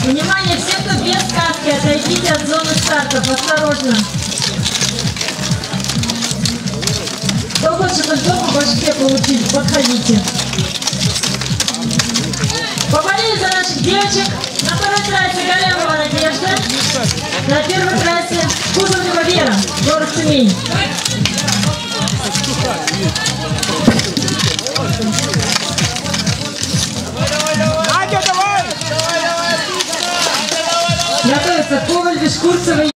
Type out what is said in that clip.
Внимание, все, кто без каски, отойдите от зоны стартов, осторожно. Кто хочет кольцо по башке получить, подходите. Поболели за наших девочек. На второй трассе Галямова Надежда. На первой трассе Кузовлева Вера, город Тюмень. Готовится Коваль, Бешкурцева.